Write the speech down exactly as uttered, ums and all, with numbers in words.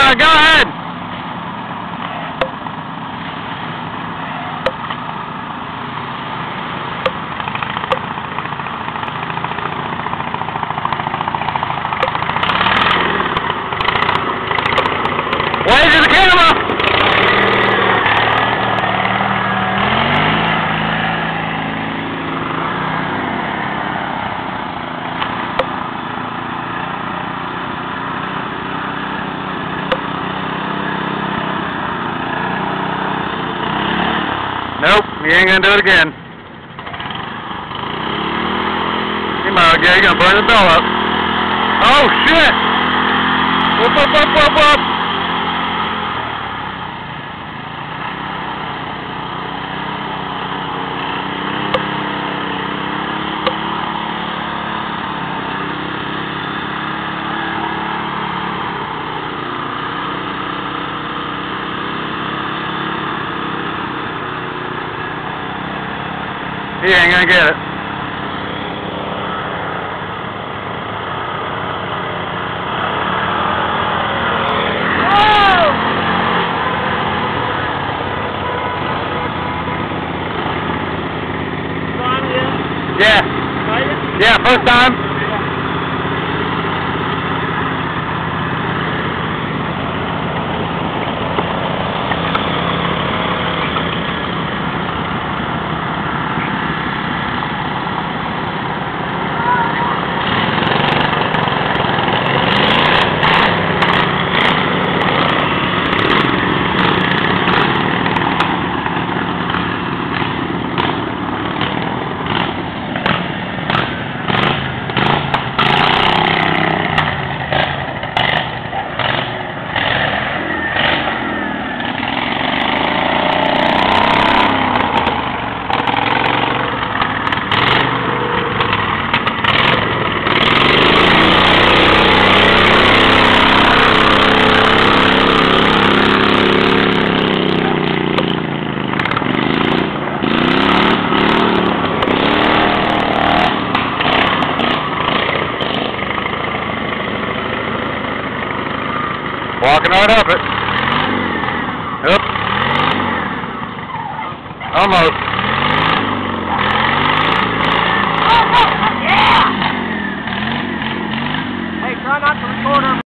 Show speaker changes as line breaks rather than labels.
Alright, go ahead. Wave to the camera. Nope, you ain't gonna do it again. You might get, you're gonna burn the bell up. Oh shit! Whoop, whoop, whoop, whoop, whoop! He ain't gonna get it. Yeah. Yeah, first time. Walking right up it. Yep. Almost.
Oh, yeah! Hey, try not to record her.